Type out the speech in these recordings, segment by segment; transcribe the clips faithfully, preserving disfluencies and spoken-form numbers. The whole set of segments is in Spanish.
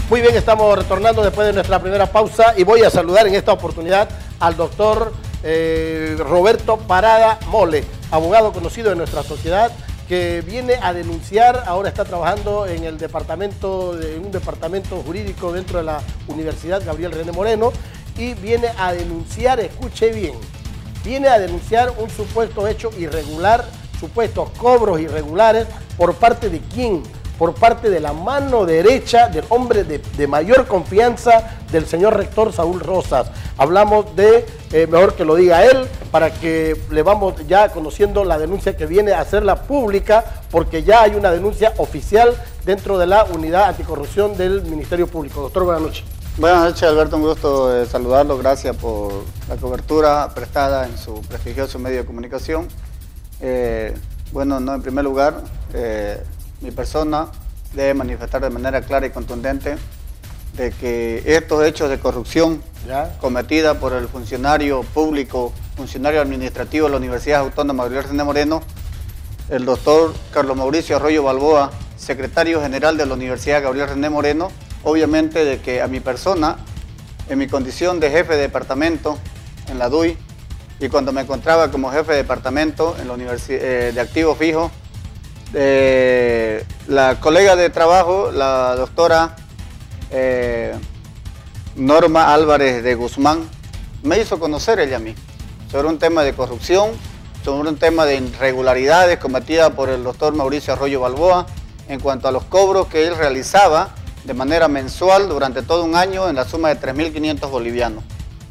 Muy bien, estamos retornando después de nuestra primera pausa y voy a saludar en esta oportunidad al doctor eh, Roberto Parada Mole, abogado conocido de nuestra sociedad, que viene a denunciar, ahora está trabajando en el departamento, en un departamento jurídico dentro de la Universidad Gabriel René Moreno, y viene a denunciar, escuche bien, viene a denunciar un supuesto hecho irregular, supuestos cobros irregulares, ¿por parte de quién? Por parte de la mano derecha del hombre de, de mayor confianza del señor rector Saúl Rosas. Hablamos de, eh, mejor que lo diga él, para que le vamos ya conociendo la denuncia que viene a hacerla pública, porque ya hay una denuncia oficial dentro de la unidad anticorrupción del Ministerio Público. Doctor, buenas noches. Buenas noches, Alberto, un gusto eh, saludarlo, gracias por la cobertura prestada en su prestigioso medio de comunicación. Eh, bueno, no, en primer lugar, eh, mi persona debe manifestar de manera clara y contundente de que estos hechos de corrupción ¿Ya? cometida por el funcionario público, funcionario administrativo de la Universidad Autónoma Gabriel René Moreno, el doctor Carlos Mauricio Arroyo Balboa, secretario general de la Universidad Gabriel René Moreno, obviamente de que a mi persona, en mi condición de jefe de departamento en la D U I, y cuando me encontraba como jefe de departamento en la Universidad eh, de Activo Fijo, Eh, la colega de trabajo, la doctora eh, Norma Álvarez de Guzmán, me hizo conocer ella a mí sobre un tema de corrupción, sobre un tema de irregularidades cometidas por el doctor Mauricio Arroyo Balboa en cuanto a los cobros que él realizaba de manera mensual durante todo un año en la suma de tres mil quinientos bolivianos.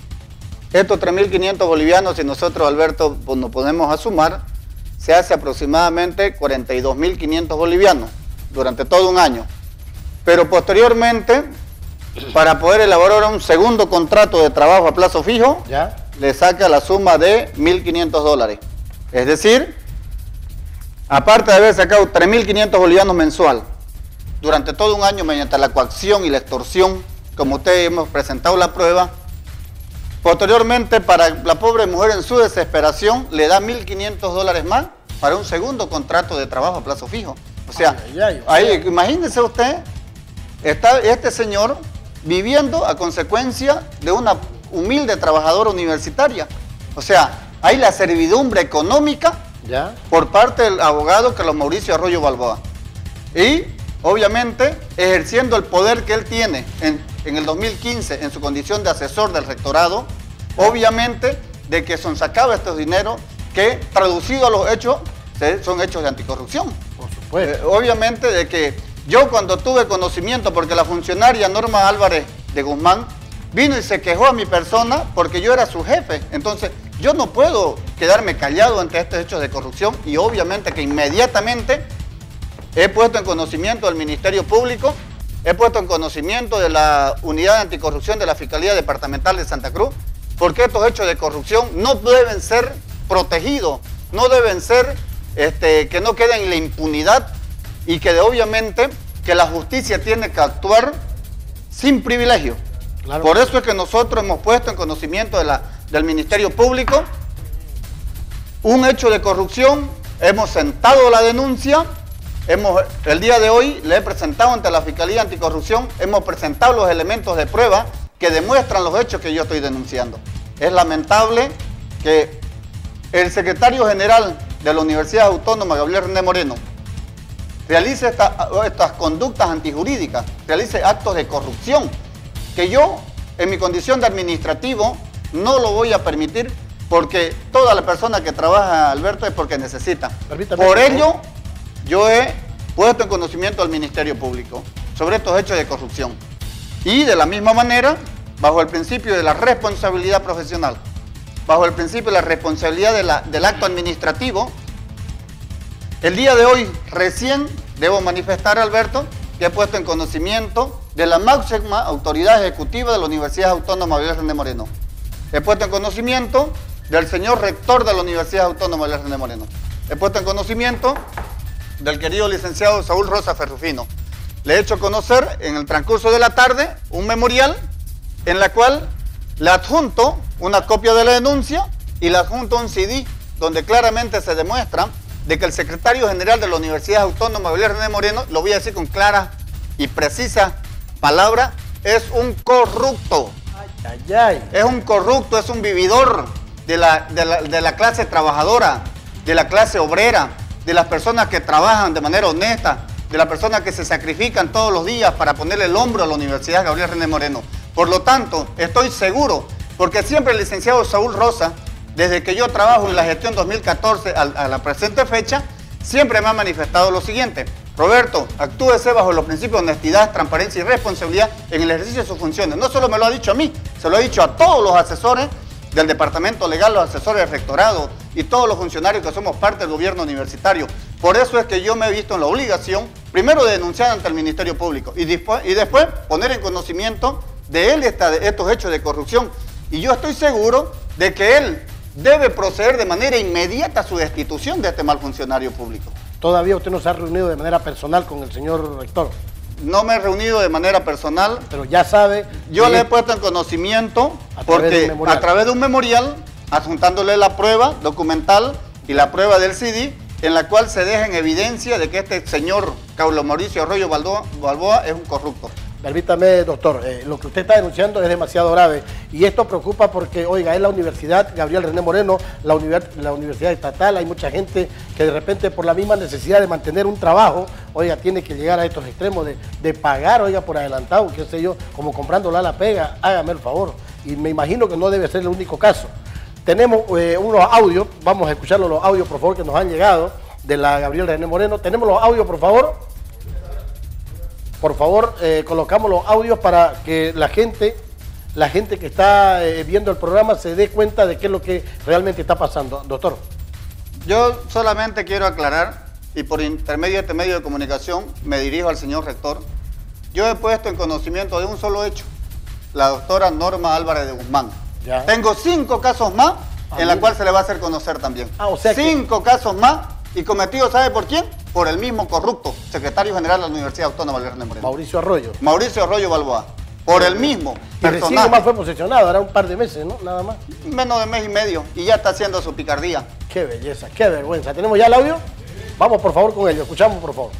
Estos tres mil quinientos bolivianos, si nosotros, Alberto, pues, nos ponemos a sumar, se hace aproximadamente cuarenta y dos mil quinientos bolivianos durante todo un año. Pero posteriormente, para poder elaborar un segundo contrato de trabajo a plazo fijo, ¿Ya? le saca la suma de mil quinientos dólares. Es decir, aparte de haber sacado tres mil quinientos bolivianos mensual, durante todo un año mediante la coacción y la extorsión, como ustedes hemos presentado la prueba, posteriormente, para la pobre mujer en su desesperación, le da mil quinientos dólares más para un segundo contrato de trabajo a plazo fijo. O sea, ay, ay, ay, ahí, imagínese usted, está este señor viviendo a consecuencia de una humilde trabajadora universitaria. O sea, hay la servidumbre económica ¿Ya? por parte del abogado Carlos Mauricio Arroyo Balboa. Y, obviamente, ejerciendo el poder que él tiene en en el dos mil quince, en su condición de asesor del rectorado, obviamente de que son sacados estos dineros que, traducido a los hechos, son hechos de anticorrupción. Por supuesto. Eh, obviamente de que yo cuando tuve conocimiento, porque la funcionaria Norma Álvarez de Guzmán vino y se quejó a mi persona porque yo era su jefe, entonces yo no puedo quedarme callado ante estos hechos de corrupción y obviamente que inmediatamente he puesto en conocimiento del Ministerio Público. He puesto en conocimiento de la Unidad de Anticorrupción de la Fiscalía Departamental de Santa Cruz, porque estos hechos de corrupción no deben ser protegidos, no deben ser, este, que no queden en la impunidad y que de, obviamente que la justicia tiene que actuar sin privilegio. Claro. Por eso es que nosotros hemos puesto en conocimiento de la, del Ministerio Público un hecho de corrupción, hemos sentado la denuncia. Hemos, el día de hoy le he presentado ante la Fiscalía Anticorrupción, hemos presentado los elementos de prueba que demuestran los hechos que yo estoy denunciando. Es lamentable que el secretario general de la Universidad Autónoma Gabriel René Moreno realice esta, estas conductas antijurídicas, realice actos de corrupción, que yo en mi condición de administrativo no lo voy a permitir, porque toda la persona que trabaja, Alberto, es porque necesita. Permítame, por ello, yo he puesto en conocimiento al Ministerio Público sobre estos hechos de corrupción. Y de la misma manera, bajo el principio de la responsabilidad profesional, bajo el principio de la responsabilidad de la, del acto administrativo, el día de hoy recién debo manifestar, Alberto, que he puesto en conocimiento de la máxima autoridad ejecutiva de la Universidad Autónoma Gabriel René Moreno. He puesto en conocimiento del señor rector de la Universidad Autónoma Gabriel René Moreno. He puesto en conocimiento del querido licenciado Saúl Rosas Ferrufino. Le he hecho conocer en el transcurso de la tarde un memorial en la cual le adjunto una copia de la denuncia y le adjunto un C D donde claramente se demuestra de que el secretario general de la Universidad Autónoma Gabriel René Moreno, lo voy a decir con clara y precisa palabra, es un corrupto. Ay, ay, ay. Es un corrupto, es un vividor de la, de, la, de la clase trabajadora, de la clase obrera, de las personas que trabajan de manera honesta, de las personas que se sacrifican todos los días para ponerle el hombro a la Universidad Gabriel René Moreno. Por lo tanto, estoy seguro, porque siempre el licenciado Saúl Rosa, desde que yo trabajo en la gestión dos mil catorce a, a la presente fecha, siempre me ha manifestado lo siguiente: Roberto, actúese bajo los principios de honestidad, transparencia y responsabilidad en el ejercicio de sus funciones. No solo me lo ha dicho a mí, se lo ha dicho a todos los asesores del departamento legal, los asesores del rectorado y todos los funcionarios que somos parte del gobierno universitario. Por eso es que yo me he visto en la obligación, primero de denunciar ante el Ministerio Público y después, y después poner en conocimiento de él esta, de estos hechos de corrupción. Y yo estoy seguro de que él debe proceder de manera inmediata a su destitución de este mal funcionario público. Todavía usted no se ha reunido de manera personal con el señor rector. No me he reunido de manera personal. Pero ya sabe. Yo le he puesto en conocimiento a porque través a través de un memorial, adjuntándole la prueba documental y la prueba del C D, en la cual se deja en evidencia de que este señor Carlos Mauricio Arroyo Balboa, Balboa es un corrupto. Permítame, doctor, eh, lo que usted está denunciando es demasiado grave y esto preocupa porque, oiga, es la Universidad Gabriel René Moreno, la, univers la universidad estatal. Hay mucha gente que de repente por la misma necesidad de mantener un trabajo, oiga, tiene que llegar a estos extremos de, de pagar, oiga, por adelantado, qué sé yo, como comprándola a la pega. Hágame el favor. Y me imagino que no debe ser el único caso. Tenemos eh, unos audios, vamos a escuchar los audios, por favor, que nos han llegado de la Gabriel René Moreno. Tenemos los audios, por favor. Por favor, eh, colocamos los audios para que la gente, la gente que está eh, viendo el programa se dé cuenta de qué es lo que realmente está pasando. Doctor. Yo solamente quiero aclarar, y por intermedio de este medio de comunicación me dirijo al señor rector. Yo he puesto en conocimiento de un solo hecho, la doctora Norma Álvarez de Guzmán. Ya. Tengo cinco casos más en la cual se le va a hacer conocer también. Ah, o sea cinco que... casos más, y cometidos, ¿sabe por quién? Por el mismo corrupto, secretario general de la Universidad Autónoma de René Moreno. Mauricio Arroyo. Mauricio Arroyo Balboa. Por el mismo y recién nomás fue posesionado, ahora un par de meses, ¿no? Nada más. Menos de mes y medio, y ya está haciendo su picardía. Qué belleza, qué vergüenza. ¿Tenemos ya el audio? Vamos, por favor, con ello. Escuchamos, por favor.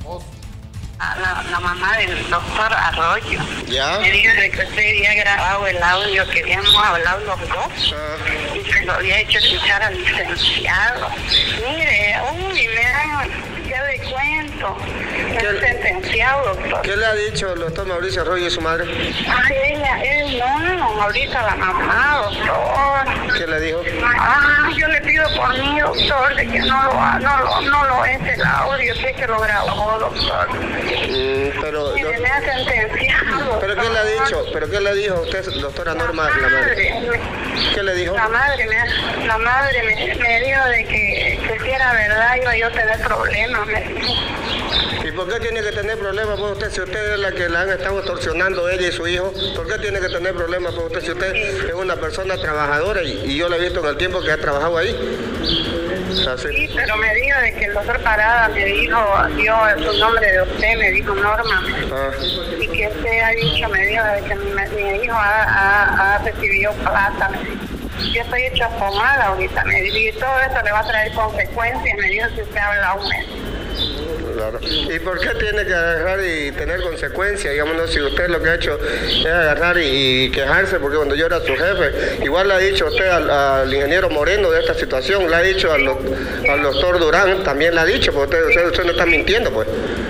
La, la mamá del doctor Arroyo. ¿Ya? Me dijo que usted había grabado el audio que habíamos hablado los dos. Uh. Y se lo había hecho escuchar al licenciado. Mire, uy, me dan, ya le cuento. El sentenciado, doctor. ¿Qué le ha dicho el doctor Mauricio Arroyo y su madre? Ay, ella, él no, ahorita la mamá, doctor. ¿Qué le dijo? Ah, yo le pido por mí, doctor, de que no lo, no lo, no lo es el audio, sé que lo grabó, doctor. Mm, pero, Mire, me ha sentenciado. ¿Pero qué le ha dicho? ¿Pero qué le dijo usted, doctora Norma, la madre? ¿Qué le dijo? La madre me, la madre me, me dijo de que, que si era verdad iba yo a tener problemas, me dijo. ¿Y por qué tiene que tener problemas por usted si usted es la que la han estado extorsionando ella y su hijo? ¿Por qué tiene que tener problemas por usted si usted es una persona trabajadora y, y yo la he visto en el tiempo que ha trabajado ahí? Así. Sí, pero me dijo de que el doctor Parada me dijo, dio su nombre de usted, me dijo Norma, ah. y que usted ha dicho, me dijo de que mi, mi hijo ha, ha, ha recibido plata, me dijo. Yo estoy hecha pomada ahorita, me dijo, y todo eso le va a traer consecuencias, me dijo, si usted habla un mes. Claro. ¿Y por qué tiene que agarrar y tener consecuencias? Digamos, si usted lo que ha hecho es agarrar y, y quejarse, porque cuando yo era su jefe, igual le ha dicho usted al, al ingeniero Moreno de esta situación, le ha dicho al, al doctor Durán, también le ha dicho, porque usted, usted, usted no está mintiendo, pues.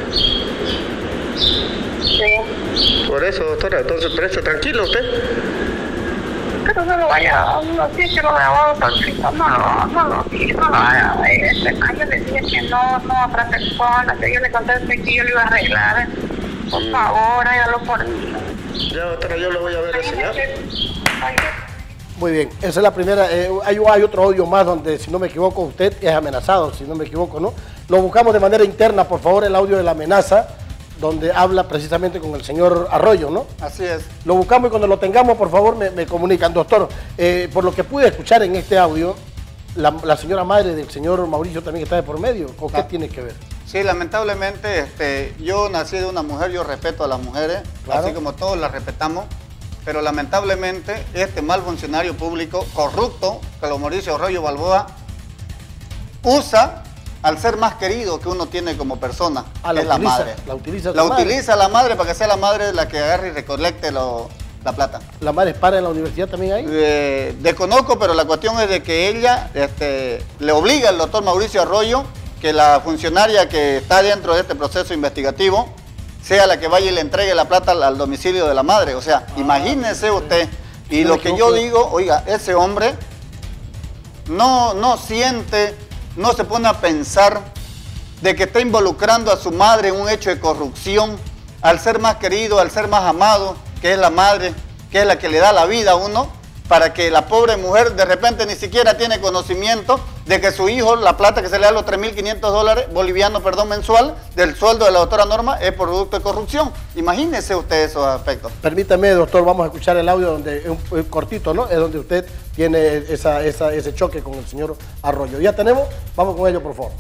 Sí. Por eso, doctora, entonces, preste tranquilo usted. Pero no lo vaya, no sé que lo grabado perfecto, no lo, no lo, no lo haga. Este, yo le dije que no, no a otra persona, que yo le contesté que yo lo iba a arreglar. Por mm. favor, hágalo por mí. Ya, doctora, yo lo voy a ver enseñar. Muy bien, esa es la primera. Eh, hay, hay otro audio más donde, si no me equivoco, usted es amenazado, si no me equivoco, ¿no? Lo buscamos de manera interna, por favor, el audio de la amenaza, donde habla precisamente con el señor Arroyo, ¿no? Así es. Lo buscamos y cuando lo tengamos, por favor, me, me comunican. Doctor, eh, por lo que pude escuchar en este audio, la, la señora madre del señor Mauricio también está de por medio. ¿Con qué tiene que ver? Sí, lamentablemente, este, yo nací de una mujer, yo respeto a las mujeres, claro, así como todos las respetamos, pero lamentablemente este mal funcionario público corrupto, Carlos Mauricio Arroyo Balboa, usa al ser más querido que uno tiene como persona, ah, la es utiliza, la madre. La utiliza, la, madre. utiliza la madre para que sea la madre la que agarre y recolecte lo, la plata. ¿La madre es para en la universidad también ahí? Eh, desconozco, pero la cuestión es de que ella este, le obliga al doctor Mauricio Arroyo que la funcionaria que está dentro de este proceso investigativo sea la que vaya y le entregue la plata al, al domicilio de la madre. O sea, ah, imagínese usted. Y lo que yo digo, oiga, ese hombre no, no siente, no se pone a pensar de que está involucrando a su madre en un hecho de corrupción, al ser más querido, al ser más amado, que es la madre, que es la que le da la vida a uno, para que la pobre mujer de repente ni siquiera tiene conocimiento de que su hijo, la plata que se le da, los tres mil quinientos dólares bolivianos, perdón, mensual, del sueldo de la doctora Norma, es producto de corrupción. Imagínese usted esos aspectos. Permítame, doctor, vamos a escuchar el audio, donde es un, un cortito, ¿no? Es donde usted tiene esa, esa, ese choque con el señor Arroyo. ¿Ya tenemos? Vamos con ello, por favor.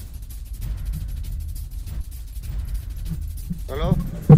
¿Aló?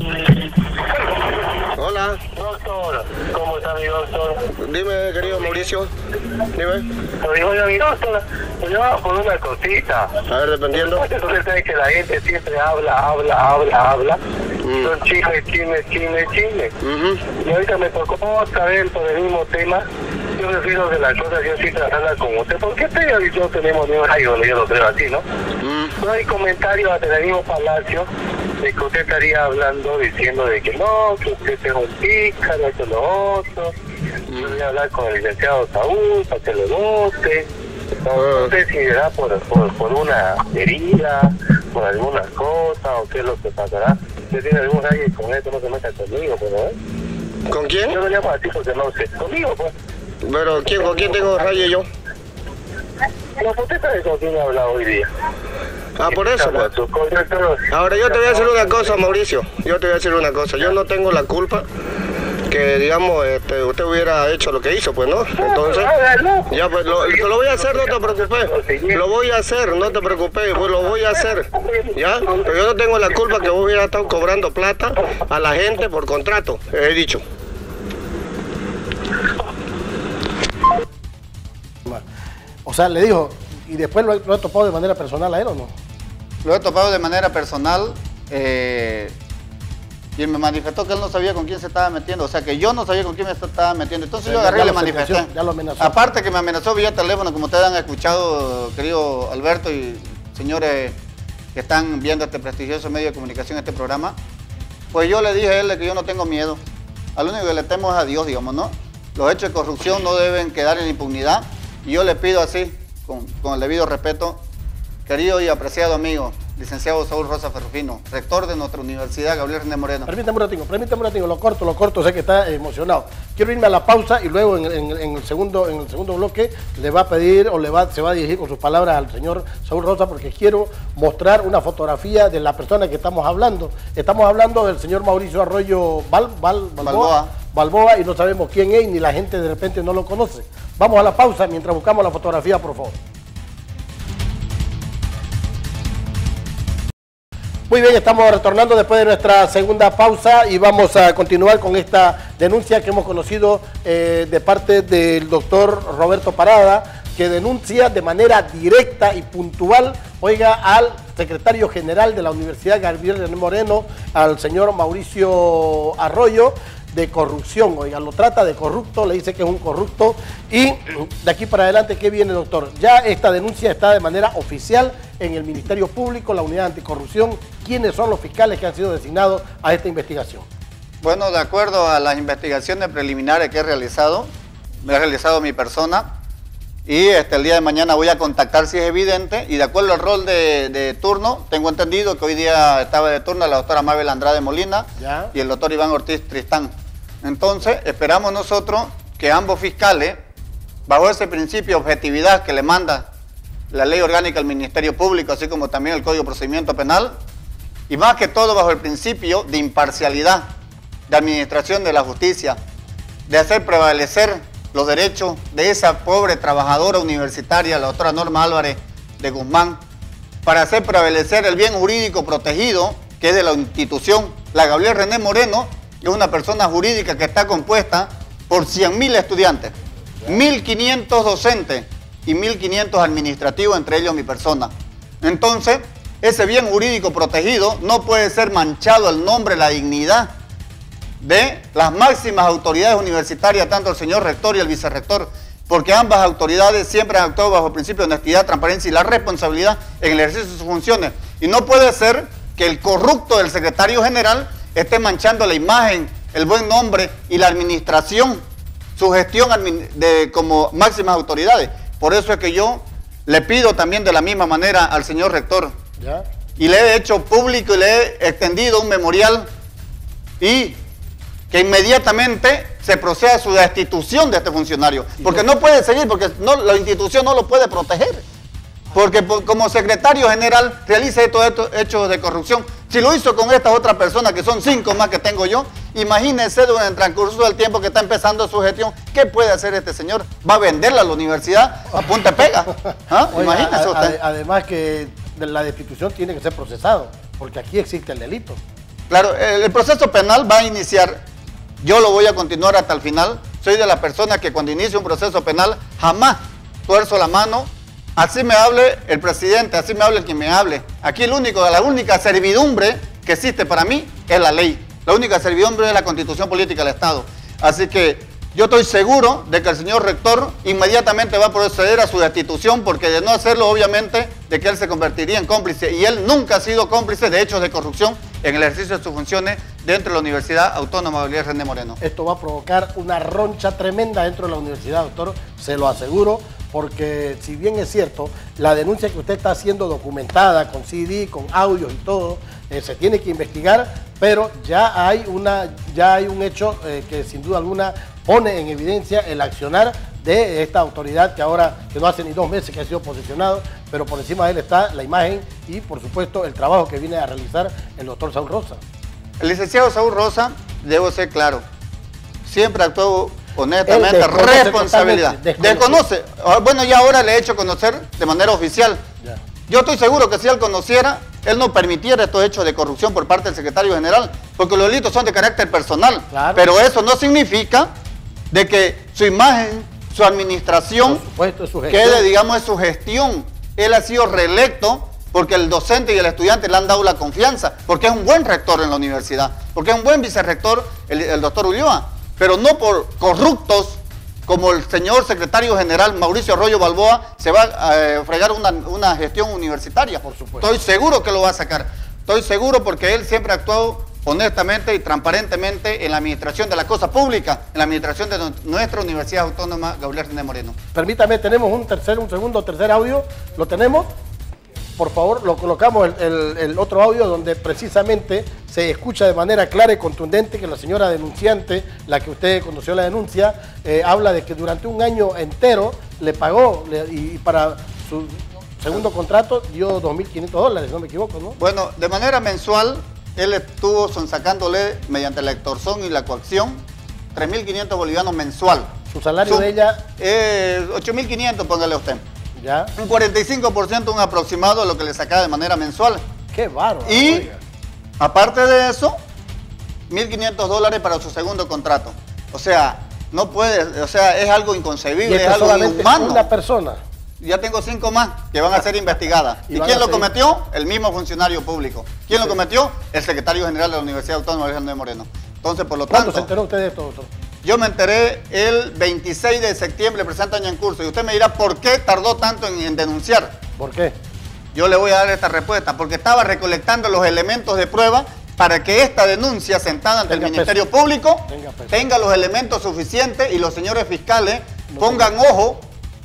Hola. Doctor, ¿cómo está mi doctor? Dime, querido Mauricio. Dime. Oye, mi doctor, yo llamaba por una cosita. A ver, dependiendo. Usted sabe que la gente siempre habla, habla, habla, habla. Mm. Son chismes, chismes, chismes, chismes. Uh-huh. Y ahorita me tocó otra vez por el mismo tema. Yo prefiero de las cosas, yo sí tratarla con usted. Porque usted y yo tenemos ni un rayo, yo lo creo así, ¿no? Mm. No hay comentarios ante el mismo palacio de que usted estaría hablando, diciendo de que no, que usted es un pícaro, que lo otro. Yo voy a hablar con el licenciado Saúl para que lo vote. No, no sé si será por, por, por una herida, por alguna cosa, o qué es lo que pasará. Usted tiene algún rayo y con esto no se meta conmigo, pues, ¿no? ¿Con quién? Yo lo llamo así porque no sé. Conmigo, pues. Pero, ¿quién, ¿con quién tengo rayo yo? No, usted sabe con quién he hablado hoy día. Ah, por eso, pues. Ahora, yo te voy a decir una cosa, Mauricio. Yo te voy a decir una cosa. Yo no tengo la culpa que, digamos, este, usted hubiera hecho lo que hizo, pues, ¿no? Entonces, ya, pues, lo, lo voy a hacer, no te preocupes. Lo voy a hacer, no te preocupes, pues, lo voy a hacer, ¿ya? Pero yo no tengo la culpa que vos hubieras estado cobrando plata a la gente por contrato, he dicho. O sea, le dijo, y después lo, lo he topado de manera personal a él, ¿o no? Lo he topado de manera personal, eh, y él me manifestó que él no sabía con quién se estaba metiendo, o sea, que yo no sabía con quién me estaba metiendo. Entonces sí, yo agarré y le manifesté. Ya lo amenazó. Aparte que me amenazó vía teléfono, como ustedes han escuchado, querido Alberto y señores que están viendo este prestigioso medio de comunicación, este programa, pues yo le dije a él que yo no tengo miedo. Al único que le temo es a Dios, digamos, ¿no? Los hechos de corrupción no deben quedar en impunidad. Y yo le pido así, con, con el debido respeto, querido y apreciado amigo, licenciado Saúl Rosa Ferrufino, rector de nuestra universidad, Gabriel René Moreno. Permítame un ratito, permítame un ratito, lo corto, lo corto, sé que está emocionado. Quiero irme a la pausa y luego en, en, en, el, segundo, en el segundo bloque le va a pedir o le va, se va a dirigir con sus palabras al señor Saúl Rosa, porque quiero mostrar una fotografía de la persona que estamos hablando. Estamos hablando del señor Mauricio Arroyo Val, Val, Balboa, Balboa. Balboa, y no sabemos quién es, ni la gente de repente no lo conoce. Vamos a la pausa mientras buscamos la fotografía, por favor. Muy bien, estamos retornando después de nuestra segunda pausa y vamos a continuar con esta denuncia que hemos conocido eh, de parte del doctor Roberto Parada, que denuncia de manera directa y puntual, oiga, al secretario general de la Universidad Gabriel René Moreno, al señor Mauricio Arroyo, de corrupción, oiga, lo trata de corrupto, le dice que es un corrupto. Y de aquí para adelante, ¿qué viene, doctor? Ya esta denuncia está de manera oficial en el Ministerio Público, la Unidad Anticorrupción. ¿Quiénes son los fiscales que han sido designados a esta investigación? Bueno, de acuerdo a las investigaciones preliminares que he realizado, me he realizado mi persona, y este, el día de mañana voy a contactar si es evidente, y de acuerdo al rol de, de turno, tengo entendido que hoy día estaba de turno la doctora Mabel Andrade Molina, ¿ya?, y el doctor Iván Ortiz Tristán. Entonces, esperamos nosotros que ambos fiscales, bajo ese principio de objetividad que le manda la ley orgánica al Ministerio Público, así como también el Código de Procedimiento Penal, y más que todo bajo el principio de imparcialidad, de administración de la justicia, de hacer prevalecer los derechos de esa pobre trabajadora universitaria, la doctora Norma Álvarez de Guzmán, para hacer prevalecer el bien jurídico protegido, que es de la institución. La Gabriel René Moreno es una persona jurídica que está compuesta por cien mil estudiantes, mil quinientos docentes y mil quinientos administrativos, entre ellos mi persona. Entonces, ese bien jurídico protegido no puede ser manchado el nombre, la dignidad de las máximas autoridades universitarias, tanto el señor rector y el vicerrector, porque ambas autoridades siempre han actuado bajo el principio de honestidad, transparencia y la responsabilidad en el ejercicio de sus funciones. Y no puede ser que el corrupto del secretario general esté manchando la imagen, el buen nombre y la administración, su gestión de, como máximas autoridades. Por eso es que yo le pido también de la misma manera al señor rector, ¿ya? Y le he hecho público y le he extendido un memorial y que inmediatamente se proceda a su destitución de este funcionario, porque no puede seguir, porque no, la institución no lo puede proteger, porque como secretario general realiza estos, estos hechos de corrupción. Si lo hizo con estas otras personas, que son cinco más que tengo yo, imagínense durante el transcurso del tiempo que está empezando su gestión, ¿qué puede hacer este señor? ¿Va a venderla a la universidad a punta pega? ¿Ah? Oiga, imagínese usted. Además que la destitución tiene que ser procesado, porque aquí existe el delito. Claro, el, el proceso penal va a iniciar, yo lo voy a continuar hasta el final. Soy de las personas que cuando inicia un proceso penal jamás tuerzo la mano. Así me hable el presidente, así me hable quien me hable. Aquí el único, la única servidumbre que existe para mí es la ley. La única servidumbre es la Constitución Política del Estado. Así que yo estoy seguro de que el señor rector inmediatamente va a proceder a su destitución, porque de no hacerlo, obviamente, de que él se convertiría en cómplice. Y él nunca ha sido cómplice de hechos de corrupción en el ejercicio de sus funciones dentro de la Universidad Autónoma Bolívar René Moreno. Esto va a provocar una roncha tremenda dentro de la universidad, doctor, se lo aseguro. Porque si bien es cierto, la denuncia que usted está haciendo documentada con C D, con audios y todo, eh, se tiene que investigar, pero ya hay, una, ya hay un hecho eh, que sin duda alguna pone en evidencia el accionar de esta autoridad que ahora, que no hace ni dos meses que ha sido posicionado, pero por encima de él está la imagen y por supuesto el trabajo que viene a realizar el doctor Saúl Rosa. El licenciado Saúl Rosa, debo ser claro, siempre actuó honestamente, responsabilidad. Desconoce. desconoce. Bueno, ya ahora le he hecho conocer de manera oficial. Ya. Yo estoy seguro que si él conociera, él no permitiera estos hechos de corrupción por parte del secretario general, porque los delitos son de carácter personal. Claro. Pero eso no significa de que su imagen, su administración, por supuesto, su quede, digamos, en su gestión. Él ha sido reelecto porque el docente y el estudiante le han dado la confianza, porque es un buen rector en la universidad, porque es un buen vicerrector el, el doctor Ulloa. Pero no por corruptos como el señor secretario general Mauricio Arroyo Balboa se va a eh, fregar una, una gestión universitaria. Por supuesto. Estoy seguro que lo va a sacar. Estoy seguro porque él siempre ha actuado honestamente y transparentemente en la administración de la cosa pública, en la administración de nuestra Universidad Autónoma Gabriel René Moreno. Permítame, tenemos un tercer, un segundo, tercer audio. ¿Lo tenemos? Por favor, lo colocamos el, el, el otro audio donde precisamente se escucha de manera clara y contundente que la señora denunciante, la que usted conoció la denuncia, eh, habla de que durante un año entero le pagó le, y para su segundo contrato dio dos mil quinientos dólares, no me equivoco, ¿no? Bueno, de manera mensual, él estuvo sonsacándole mediante la extorsión y la coacción tres mil quinientos bolivianos mensual. ¿Su salario su, de ella? Eh, ocho mil quinientos, póngale usted. ¿Ya? Un cuarenta y cinco por ciento, un aproximado de lo que le sacaba de manera mensual. ¡Qué bárbaro! Y, oiga. aparte de eso, mil quinientos dólares para su segundo contrato. O sea, no puede, o sea, es algo inconcebible, es algo inhumano. Una persona. Ya tengo cinco más que van a ser investigadas. ¿Y, ¿Y quién lo cometió? El mismo funcionario público. ¿Quién sí. lo cometió? El secretario general de la Universidad Autónoma de René Moreno. Entonces, por lo tanto... ¿Cuándo se enteró usted de esto, doctor? Yo me enteré el veintiséis de septiembre, presente año en curso. Y usted me dirá, ¿por qué tardó tanto en, en denunciar? ¿Por qué? Yo le voy a dar esta respuesta. Porque estaba recolectando los elementos de prueba para que esta denuncia sentada ante tenga el Ministerio peso. Público tenga, tenga los elementos suficientes y los señores fiscales no pongan tenga. ojo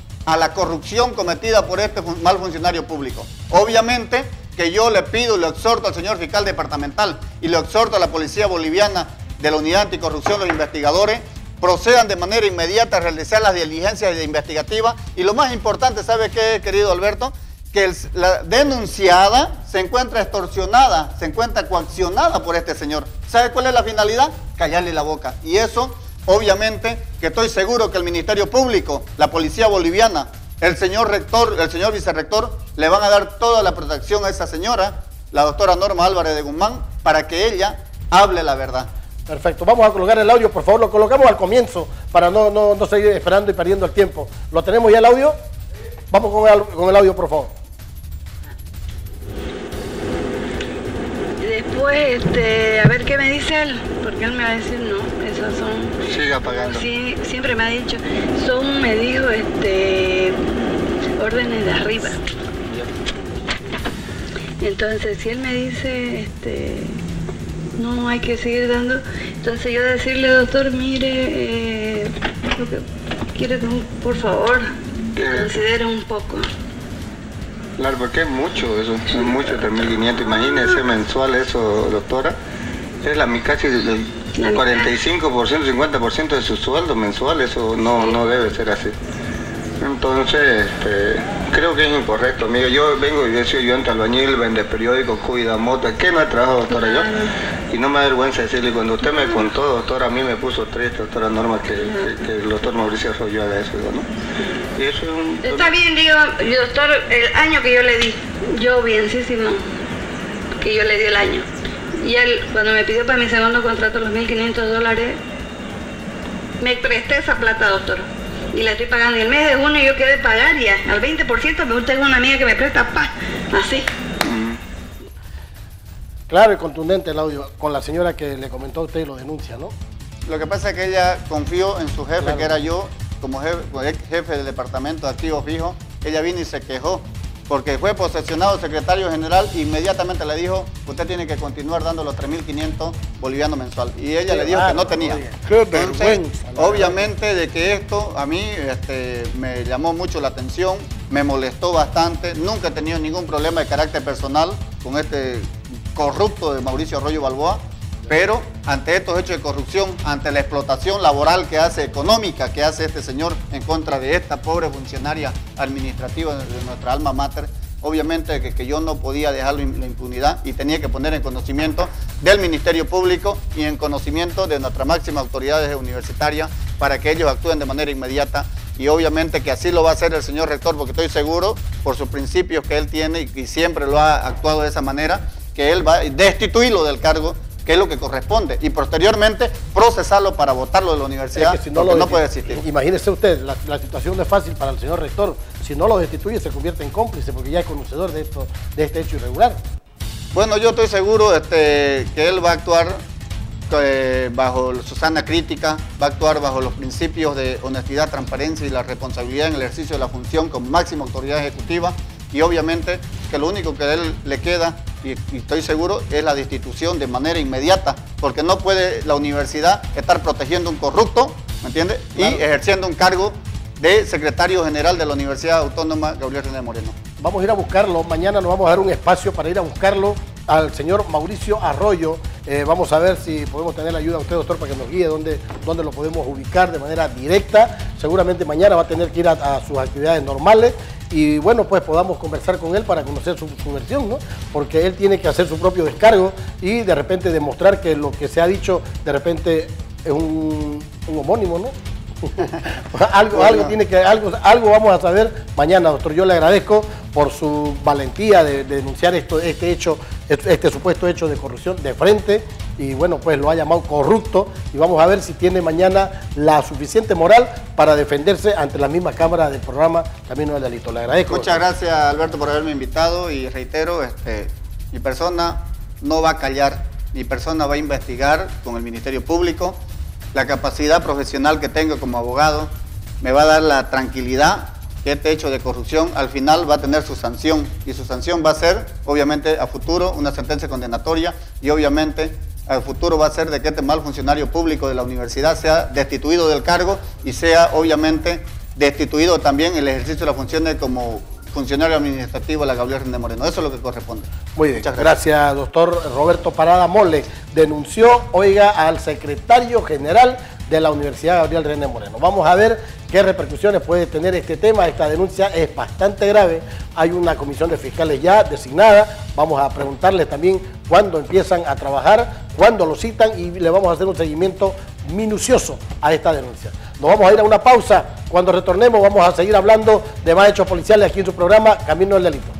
a la corrupción cometida por este fun mal funcionario público. Obviamente que yo le pido y le exhorto al señor fiscal departamental y le exhorto a la policía boliviana de la Unidad Anticorrupción, los investigadores, procedan de manera inmediata a realizar las diligencias investigativas. Y lo más importante, ¿sabe qué, querido Alberto? Que el, la denunciada se encuentra extorsionada, se encuentra coaccionada por este señor. ¿Sabe cuál es la finalidad? Callarle la boca. Y eso, obviamente, que estoy seguro que el Ministerio Público, la Policía Boliviana, el señor rector, el señor vicerrector, le van a dar toda la protección a esa señora, la doctora Norma Álvarez de Guzmán, para que ella hable la verdad. Perfecto, vamos a colocar el audio, por favor, lo colocamos al comienzo para no, no, no seguir esperando y perdiendo el tiempo. ¿Lo tenemos ya el audio? Vamos con el, con el audio, por favor. después, este, a ver qué me dice él, porque él me va a decir, no, esos son... Siga pagando. Sí, siempre me ha dicho, son, me dijo, este, órdenes de arriba. Entonces, si él me dice, este, no hay que seguir dando, entonces yo decirle, doctor, mire, eh, lo que quiero que, por favor, considere un poco. Claro, porque es mucho, eso es mucho, tres mil quinientos, imagínese mensual eso, doctora, es la, casi el cuarenta y cinco por ciento, cincuenta por ciento de su sueldo mensual, eso no, no debe ser así. Entonces, este, creo que es incorrecto, amigo. Yo vengo, yo soy ayudante albañil, vende periódicos, cuida motos, que no he trabajado, doctora, yo. Y no me da vergüenza decirle, cuando usted me contó, doctora, a mí me puso triste, doctora Norma, que, que, que el doctor Mauricio Arroyo haga eso, ¿no? Y eso es un... Está bien, digo, doctor, el año que yo le di, yo bienísimo, que yo le di el año. Y él, cuando me pidió para mi segundo contrato los mil quinientos dólares, me presté esa plata, doctor. Y la estoy pagando. Y el mes de junio yo quedé pagar ya al veinte por ciento, pero tengo una amiga que me presta pa, así. Claro y contundente el audio con la señora que le comentó a usted y lo denuncia, ¿no? Lo que pasa es que ella confió en su jefe, claro, que era yo, como jefe, jefe del departamento de activos fijos. Ella vino y se quejó porque fue posesionado el secretario general e inmediatamente le dijo, usted tiene que continuar dando los tres mil quinientos bolivianos mensual. Y ella Qué le dijo bárbaro, que no tenía. Qué Entonces, vergüenza, obviamente de que esto a mí este, me llamó mucho la atención, me molestó bastante. Nunca he tenido ningún problema de carácter personal con este corrupto de Mauricio Arroyo Balboa, pero ante estos hechos de corrupción, ante la explotación laboral que hace, económica que hace este señor en contra de esta pobre funcionaria administrativa de nuestra alma mater, obviamente que, que yo no podía dejarlo en la impunidad y tenía que poner en conocimiento del Ministerio Público y en conocimiento de nuestras máximas autoridades universitarias para que ellos actúen de manera inmediata, y obviamente que así lo va a hacer el señor rector, porque estoy seguro, por sus principios que él tiene y, y siempre lo ha actuado de esa manera, que él va a destituirlo del cargo, que es lo que corresponde, y posteriormente procesarlo para votarlo de la universidad, es que si no, lo no puede existir. Imagínese usted, la, la situación no es fácil para el señor rector. Si no lo destituye, se convierte en cómplice, porque ya es conocedor de, esto, de este hecho irregular. Bueno, yo estoy seguro este, que él va a actuar eh, bajo su sana crítica, va a actuar bajo los principios de honestidad, transparencia y la responsabilidad en el ejercicio de la función como máxima autoridad ejecutiva, y obviamente que lo único que a él le queda, y, y estoy seguro, es la destitución de manera inmediata, porque no puede la universidad estar protegiendo a un corrupto, ¿me entiende? Claro. Y ejerciendo un cargo de secretario general de la Universidad Autónoma Gabriel René Moreno. Vamos a ir a buscarlo, mañana nos vamos a dar un espacio para ir a buscarlo al señor Mauricio Arroyo. Eh, vamos a ver si podemos tener la ayuda de usted, doctor, para que nos guíe dónde, dónde lo podemos ubicar de manera directa. Seguramente mañana va a tener que ir a, a sus actividades normales y bueno, pues podamos conversar con él para conocer su, su versión, ¿no? Porque él tiene que hacer su propio descargo y de repente demostrar que lo que se ha dicho de repente es un, un homónimo, ¿no? algo, algo tiene que, algo, algo vamos a saber mañana, doctor. Yo le agradezco por su valentía de, de denunciar esto, este hecho, este, este supuesto hecho de corrupción de frente, y bueno, pues lo ha llamado corrupto, y vamos a ver si tiene mañana la suficiente moral para defenderse ante la misma cámara del programa Camino del Delito. Le agradezco. Muchas gracias, Alberto, por haberme invitado, y reitero, este, mi persona no va a callar, mi persona va a investigar con el Ministerio Público. La capacidad profesional que tengo como abogado me va a dar la tranquilidad que este hecho de corrupción al final va a tener su sanción, y su sanción va a ser, obviamente, a futuro una sentencia condenatoria, y obviamente a futuro va a ser de que este mal funcionario público de la universidad sea destituido del cargo y sea, obviamente, destituido también el ejercicio de las funciones como funcionario administrativo de la Gabriel René Moreno. Eso es lo que corresponde. Muy bien, muchas gracias. Gracias, doctor Roberto Parada Mole. Denunció, oiga, al secretario general de la Universidad Gabriel René Moreno. Vamos a ver qué repercusiones puede tener este tema. Esta denuncia es bastante grave. Hay una comisión de fiscales ya designada. Vamos a preguntarles también cuándo empiezan a trabajar, cuándo lo citan, y le vamos a hacer un seguimiento minucioso a esta denuncia. Nos vamos a ir a una pausa. Cuando retornemos vamos a seguir hablando de más hechos policiales aquí en su programa Camino del Delito.